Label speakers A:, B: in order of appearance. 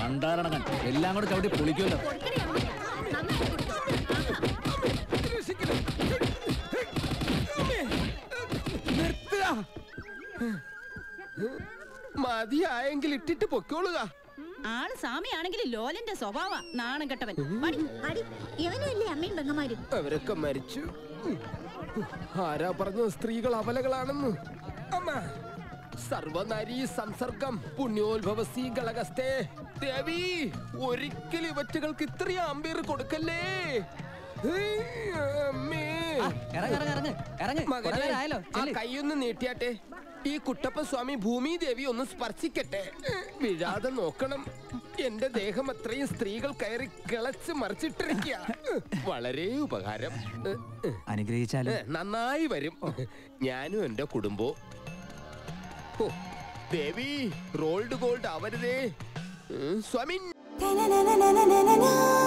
A: പണ്ടാരണങ്ങൻ എല്ലാം കൂടെ ചവിട്ടി പൊളിക്കുമല്ലോ.
B: മതിയായെങ്കിൽ ഇട്ടിട്ട് പൊക്കോളുക.
C: ആള് സ്വാമിയാണെങ്കിൽ ലോലന്റെ സ്വഭാവ നാണം കെട്ടവൻ.
B: അവരൊക്കെ മരിച്ചു. ആരാ പറഞ്ഞു സ്ത്രീകൾ അബലകളാണെന്ന്? അമ്മ സർവനാരീ സംസർഗം പുണ്യോത്ഭവസി കളകസ്തേ. ദേവി ഒരിക്കലും ഇവറ്റുകൾക്ക് ഇത്രയും അമ്പീർ കൊടുക്കല്ലേ. കൈയൊന്ന് നീട്ടിയാട്ടെ. ഈ കുട്ടപ്പ സ്വാമി ഭൂമി ദേവി ഒന്ന് സ്പർശിക്കട്ടെ. വിഴാതെ നോക്കണം. എന്റെ ദേഹം അത്രയും സ്ത്രീകൾ കയറി കിളച്ച് മറിച്ചിട്ടിരിക്കുക. വളരെ ഉപകാരം.
A: അനുഗ്രഹിച്ചാൽ
B: നന്നായി വരും. ഞാനും എന്റെ കുടുംബവും. ദേവി റോൾഡ് ഗോൾഡ് ആവരുതേ സ്വാമി.